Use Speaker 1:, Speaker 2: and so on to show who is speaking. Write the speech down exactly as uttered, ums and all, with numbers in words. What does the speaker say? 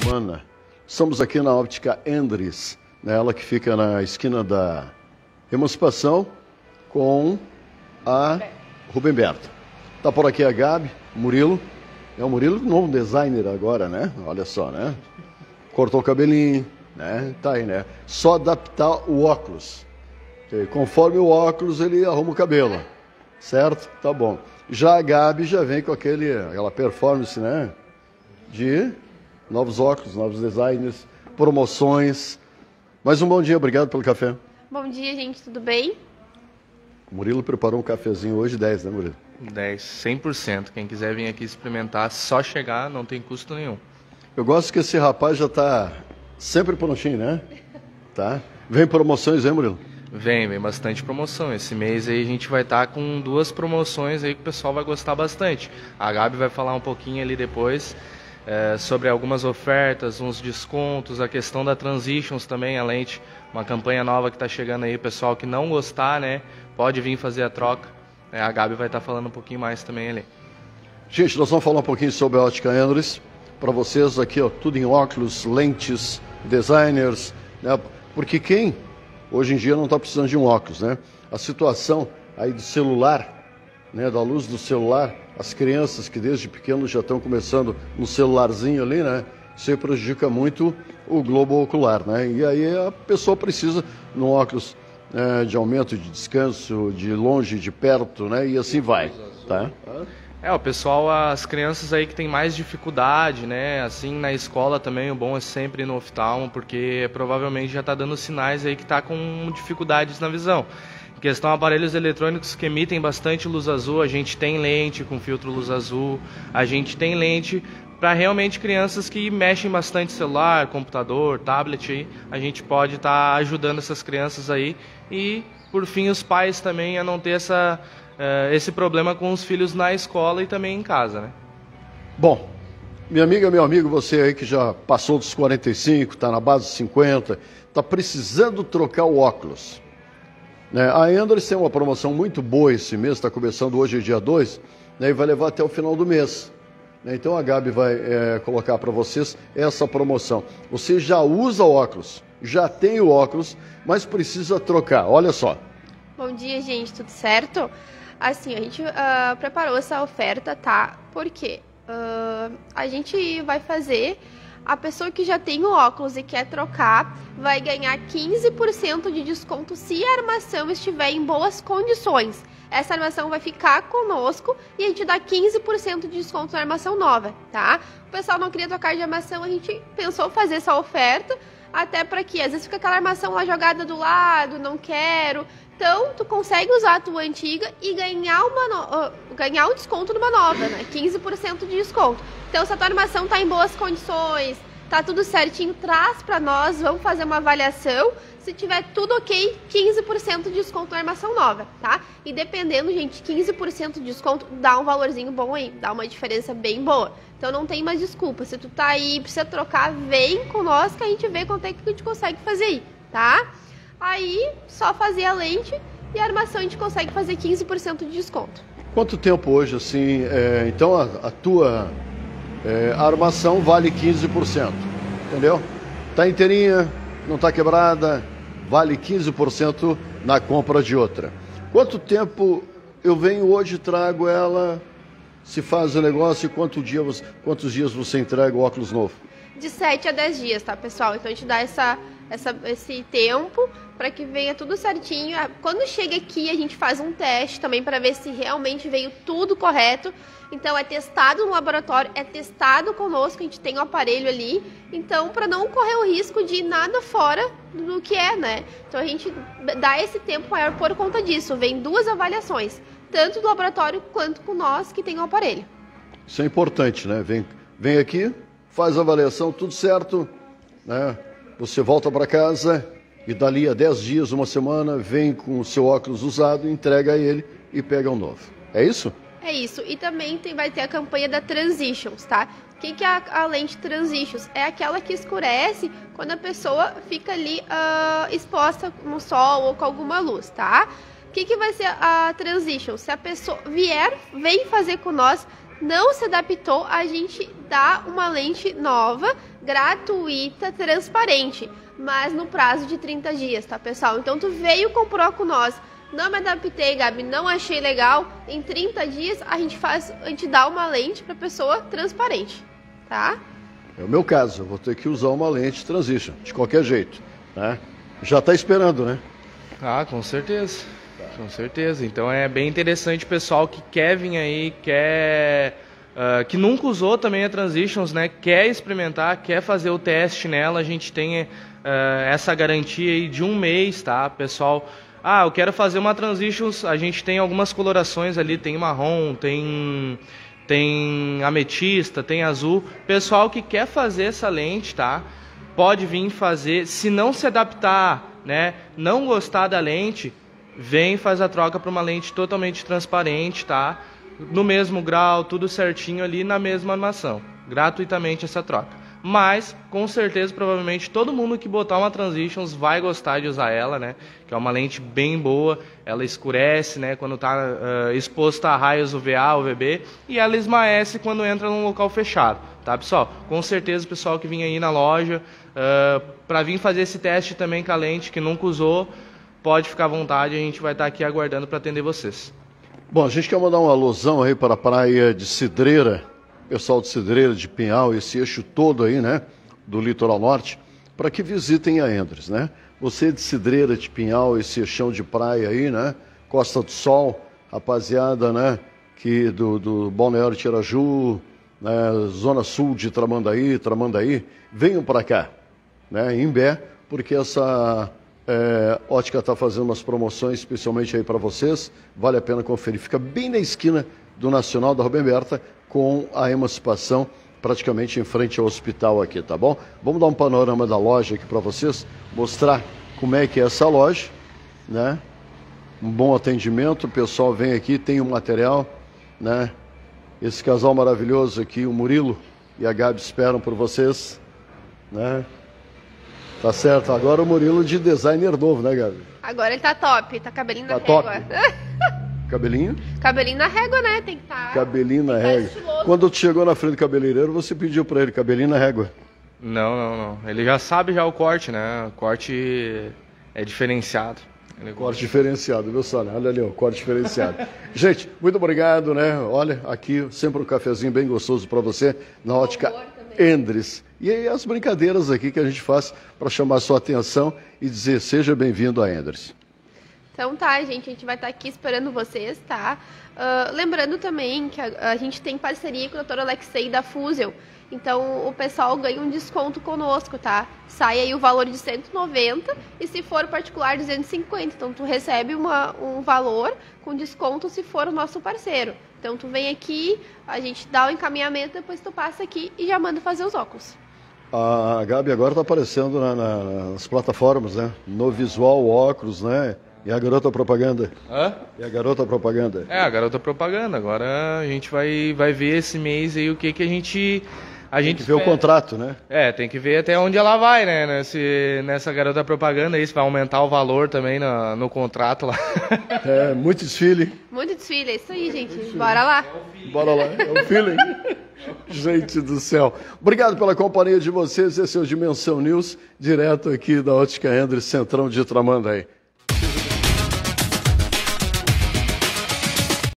Speaker 1: semana. Estamos aqui na Óptica Endres, né, ela que fica na esquina da Emancipação com a Rubem Berta. Tá por aqui a Gabi, Murilo. É o Murilo, novo designer agora, né? Olha só, né? Cortou o cabelinho, né? Tá aí, né? Só adaptar o óculos. E conforme o óculos, ele arruma o cabelo. Certo? Tá bom. Já a Gabi já vem com aquele, aquela performance, né? De novos óculos, novos designers, promoções. Mais um bom dia, obrigado pelo café.
Speaker 2: Bom dia, gente, tudo bem?
Speaker 1: O Murilo preparou um cafezinho hoje, dez, né, Murilo?
Speaker 3: dez, cem por cento. Quem quiser vir aqui experimentar, só chegar, não tem custo nenhum.
Speaker 1: Eu gosto que esse rapaz já tá sempre prontinho, né? Tá? Vem promoções, hein, Murilo?
Speaker 3: Vem, vem bastante promoção. Esse mês aí a gente vai estar com duas promoções aí que o pessoal vai gostar bastante. A Gabi vai falar um pouquinho ali depois é, sobre algumas ofertas, uns descontos, a questão da Transitions também, a lente, uma campanha nova que está chegando aí. O pessoal que não gostar, né, pode vir fazer a troca. É, a Gabi vai estar falando um pouquinho mais também ali.
Speaker 1: Gente, nós vamos falar um pouquinho sobre a Óptica Endres. Para vocês aqui, ó, tudo em óculos, lentes, designers, né? Porque quem hoje em dia não está precisando de um óculos, né? A situação aí do celular, né? Da luz do celular, as crianças que desde pequenos já estão começando no celularzinho ali, né? Isso aí prejudica muito o globo ocular, né? E aí a pessoa precisa de um óculos é, de aumento, de descanso, de longe, de perto, né? E assim vai, tá?
Speaker 3: É, o pessoal, as crianças aí que tem mais dificuldade, né, assim, na escola também, o bom é sempre ir no oftalmo, porque provavelmente já está dando sinais aí que está com dificuldades na visão. Em questão de aparelhos eletrônicos que emitem bastante luz azul, a gente tem lente com filtro luz azul, a gente tem lente para realmente crianças que mexem bastante celular, computador, tablet, aí, a gente pode estar tá ajudando essas crianças aí e, por fim, os pais também a não ter essa... Uh, esse problema com os filhos na escola e também em casa, né?
Speaker 1: Bom, minha amiga, meu amigo, você aí que já passou dos quarenta e cinco, está na base dos cinquenta, está precisando trocar o óculos, né? A Endres tem uma promoção muito boa esse mês, está começando hoje, dia dois, né, e vai levar até o final do mês. Né? Então a Gabi vai é, colocar para vocês essa promoção. Você já usa óculos, já tem o óculos, mas precisa trocar, olha só.
Speaker 2: Bom dia, gente, tudo certo? Assim, a gente uh, preparou essa oferta, tá? Porque uh, a gente vai fazer, a pessoa que já tem o óculos e quer trocar, vai ganhar quinze por cento de desconto se a armação estiver em boas condições. Essa armação vai ficar conosco e a gente dá quinze por cento de desconto na armação nova, tá? O pessoal não queria trocar de armação, a gente pensou fazer essa oferta, até para que às vezes fica aquela armação lá jogada do lado, não quero... Então, tu consegue usar a tua antiga e ganhar, uma no... uh, ganhar um desconto numa nova, né? quinze por cento de desconto. Então, se a tua armação tá em boas condições, tá tudo certinho, traz pra nós, vamos fazer uma avaliação. Se tiver tudo ok, quinze por cento de desconto na armação nova, tá? E dependendo, gente, quinze por cento de desconto dá um valorzinho bom aí, dá uma diferença bem boa. Então, não tem mais desculpa. Se tu tá aí, precisa trocar, vem com nós que a gente vê quanto é que a gente consegue fazer aí, tá? Aí, só fazer a lente e a armação a gente consegue fazer quinze por cento de desconto.
Speaker 1: Quanto tempo hoje, assim, é, então a, a tua é, a armação vale quinze por cento, entendeu? Tá inteirinha, não tá quebrada, vale quinze por cento na compra de outra. Quanto tempo eu venho hoje e trago ela, se faz o negócio e quanto dia você, quantos dias você entrega o óculos novo?
Speaker 2: De sete a dez dias, tá, pessoal? Então a gente dá essa, essa, esse tempo para que venha tudo certinho. Quando chega aqui, a gente faz um teste também para ver se realmente veio tudo correto. Então é testado no laboratório, é testado conosco, a gente tem o aparelho ali. Então, para não correr o risco de nada fora do que é, né? Então a gente dá esse tempo maior por conta disso. Vem duas avaliações, tanto do laboratório quanto com nós que tem o aparelho.
Speaker 1: Isso é importante, né? Vem, vem aqui, faz a avaliação, tudo certo, né? Você volta para casa e dali a dez dias, uma semana, vem com o seu óculos usado, entrega ele e pega um novo. É isso?
Speaker 2: É isso. E também tem, vai ter a campanha da Transitions, tá? O que, que é a, a lente Transitions? É aquela que escurece quando a pessoa fica ali uh, exposta no sol ou com alguma luz, tá? O que, que vai ser a Transitions? Se a pessoa vier, vem fazer com nós, Não se adaptou, a gente dá uma lente nova, gratuita, transparente, mas no prazo de trinta dias, tá, pessoal? Então tu veio, comprou com nós, não me adaptei, Gabi, não achei legal, em trinta dias a gente faz, a gente dá uma lente pra pessoa transparente, tá?
Speaker 1: É o meu caso, eu vou ter que usar uma lente Transition, de qualquer jeito, né? Já está esperando, né?
Speaker 3: Ah, com certeza, com certeza. Então é bem interessante o pessoal que quer vir aí, quer... Uh, que nunca usou também a Transitions, né? Quer experimentar, quer fazer o teste nela, a gente tem uh, essa garantia aí de um mês, tá, pessoal? Ah, eu quero fazer uma Transitions, a gente tem algumas colorações ali, tem marrom, tem... tem ametista, tem azul. Pessoal que quer fazer essa lente, tá? Pode vir fazer. Se não se adaptar, né? Não gostar da lente, vem e faz a troca para uma lente totalmente transparente, tá? No mesmo grau, tudo certinho ali na mesma armação. Gratuitamente essa troca. Mas, com certeza, provavelmente, todo mundo que botar uma Transitions vai gostar de usar ela, né? Que é uma lente bem boa, ela escurece, né? Quando está uh, exposta a raios U V A, U V B, e ela esmaece quando entra num local fechado, tá, pessoal? Com certeza, o pessoal que vinha aí na loja, uh, para vir fazer esse teste também com a lente, que nunca usou, pode ficar à vontade, a gente vai estar aqui aguardando para atender vocês.
Speaker 1: Bom, a gente quer mandar uma alusão aí para a praia de Cidreira, pessoal de Cidreira, de Pinhal, esse eixo todo aí, né, do litoral norte, para que visitem a Endres, né? Você de Cidreira, de Pinhal, esse eixão de praia aí, né, Costa do Sol, rapaziada, né, que do, do Balneário Tiraju, né, Zona Sul de Tramandaí, Tramandaí, venham para cá, né, em Imbé, porque essa é, ótica está fazendo umas promoções especialmente aí para vocês, vale a pena conferir, fica bem na esquina do Nacional da Rubem Berta, com a Emancipação praticamente em frente ao hospital aqui, tá bom? Vamos dar um panorama da loja aqui para vocês, mostrar como é que é essa loja, né? Um bom atendimento, o pessoal vem aqui, tem o material, né? Esse casal maravilhoso aqui, o Murilo e a Gabi esperam por vocês, né? Tá certo, agora o Murilo de designer novo, né, Gabi?
Speaker 2: Agora ele tá top, tá cabelinho
Speaker 1: tá
Speaker 2: na
Speaker 1: top.
Speaker 2: régua.
Speaker 1: Cabelinho?
Speaker 2: Cabelinho na régua, né? Tem que estar... Tá,
Speaker 1: cabelinho na régua. Tá Quando tu chegou na frente do cabeleireiro, você pediu para ele cabelinho na régua?
Speaker 3: Não, não, não. Ele já sabe já o corte, né? O corte é diferenciado. Ele
Speaker 1: corte gosta. diferenciado, viu, Sônia? Olha ali, ó, corte diferenciado. Gente, muito obrigado, né? Olha, aqui sempre um cafezinho bem gostoso para você, na ótica Endres. E aí as brincadeiras aqui que a gente faz para chamar a sua atenção e dizer, seja bem-vindo a Endres.
Speaker 2: Então tá, gente, a gente vai estar aqui esperando vocês, tá? Uh, lembrando também que a, a gente tem parceria com o doutor Alexei da Fusion, então o pessoal ganha um desconto conosco, tá? Sai aí o valor de cento e noventa e se for particular duzentos e cinquenta, então tu recebe uma, um valor com desconto se for o nosso parceiro. Então tu vem aqui, a gente dá o encaminhamento, depois tu passa aqui e já manda fazer os óculos.
Speaker 1: A Gabi agora está aparecendo na, na, nas plataformas, né? No visual, óculos, né? E a garota propaganda?
Speaker 3: Hã?
Speaker 1: E a garota propaganda?
Speaker 3: É, a garota propaganda. Agora a gente vai, vai ver esse mês aí o que, que a gente... A
Speaker 1: tem
Speaker 3: gente
Speaker 1: que ver espera. o contrato, né?
Speaker 3: É, tem que ver até onde ela vai, né? Nesse, nessa garota propaganda aí, se vai aumentar o valor também no, no contrato lá.
Speaker 1: É, muito desfile.
Speaker 2: Muito desfile, é isso aí, gente. Bora lá.
Speaker 1: É Bora lá, é o feeling. Gente do céu. Obrigado pela companhia de vocês. Esse é o Dimensão News, direto aqui da Ótica Endres, Centrão de Tramandaí.